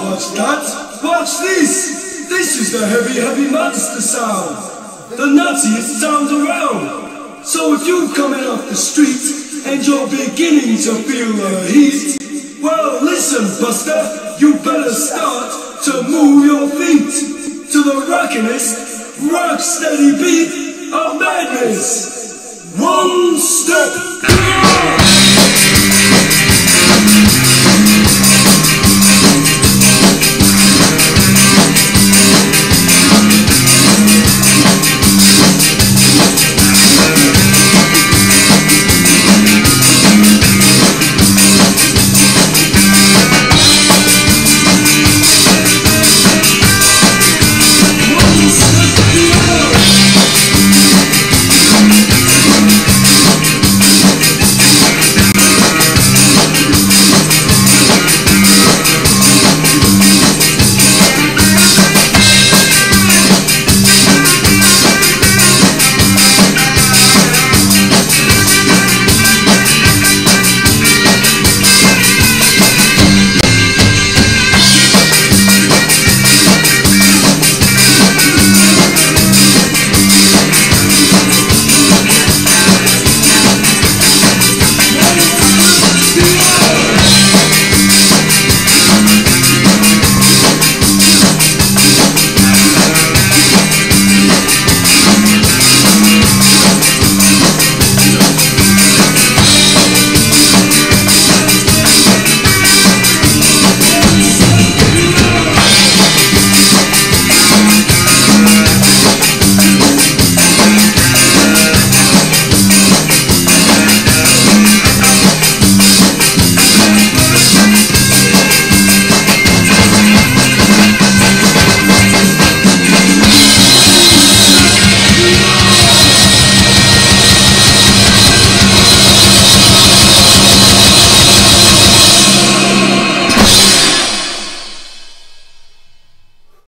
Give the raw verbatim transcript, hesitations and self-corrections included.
watch that. Watch this. This is the heavy, heavy monster sound. The nuttiest sound around. So if you're coming off the street and you're beginning to feel the heat, well, listen, Buster, you better start to move your feet to the rockinest, rock steady beat of madness. One step.